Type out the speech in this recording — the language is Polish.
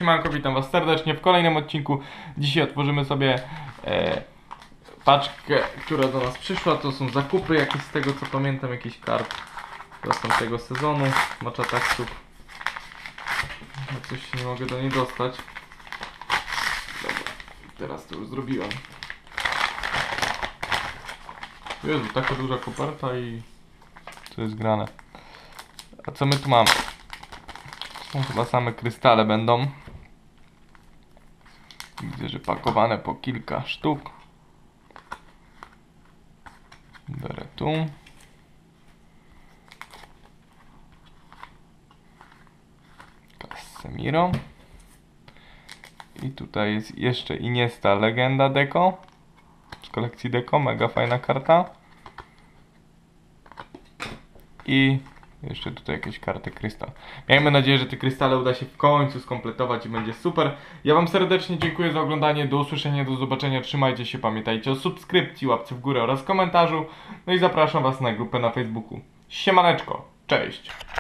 Siemanko, witam was serdecznie w kolejnym odcinku. Dzisiaj otworzymy sobie paczkę, która do nas przyszła. To są zakupy jakieś, z tego co pamiętam, jakiś kart z tamtego sezonu Matcha Taksów. No coś się nie mogę do niej dostać. Dobra, teraz to już zrobiłem. Jezu, taka duża koperta i co jest grane. A co my tu mamy? Są chyba same krystale będą. Widzę, że pakowane po kilka sztuk. Biorę tu. Casemiro. I tutaj jest jeszcze Iniesta Legenda Deco. Z kolekcji Deco, mega fajna karta. I jeszcze tutaj jakieś karty krystal. Miejmy nadzieję, że te krystale uda się w końcu skompletować i będzie super. Ja wam serdecznie dziękuję za oglądanie. Do usłyszenia, do zobaczenia. Trzymajcie się, pamiętajcie o subskrypcji, łapce w górę oraz komentarzu. No i zapraszam was na grupę na Facebooku. Siemaneczko, cześć!